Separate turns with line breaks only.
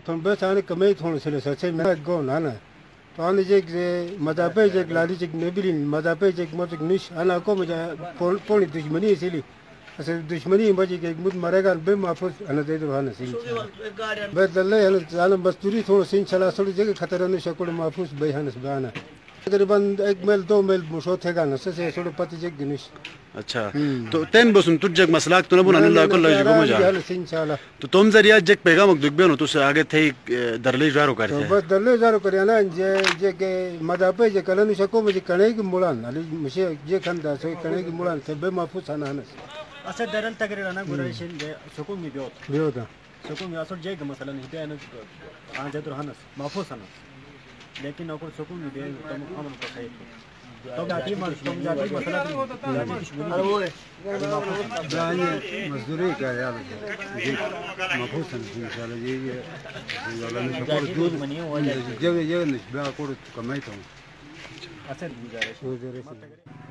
थोन बस आने कमे थोन से सचे मैं गो ना ना तो आने जे मदापे जे लाली जे नेबिलिन मदापे जे मत निश आना को मुझे पोली दुश्मनी इसलिए ऐसे दुश्मनी बजी के मुझ मरेगा बे माफूस अन दे दो हां सिंह बस दल्ले हन जान मस्तूरी थोड़ा सिंह चला थोड़ी जगह खतरा न शकुल माफूस बे हन सबाना तकरीबन 1 मील 2 मील मुशो थे गाना से थोड़ा पति जे गनिश
अच्छा तो तेन बसून तुझे मसलाक तो नबुन अल्लाह को लज को मजा तो तुम जरिया जक पैगाम दुख बेनो तो आगे थे दरले जारो करते
तो बस दरले जारो करे ना जे के मदापे जे कलन शको मुझे कने की मुलान अली मुझे जे खंदा सो कने की मुलान से बे माफूस आना हन
असर दरल तकरीर ना गुराइशन दे सुकून में
बियोता
सुकून में असर जे मसला नहीं पे ना आन जे तो हनस माफूस हनस लेकिन अगर सुकून में दे तुम अमल को सही तो जाती मसला अरे वो
जाने मजदूरी का यार जी माफूस इंशाल्लाह ये जगह जगह निस्बा को कमाई तो असर गुजारिश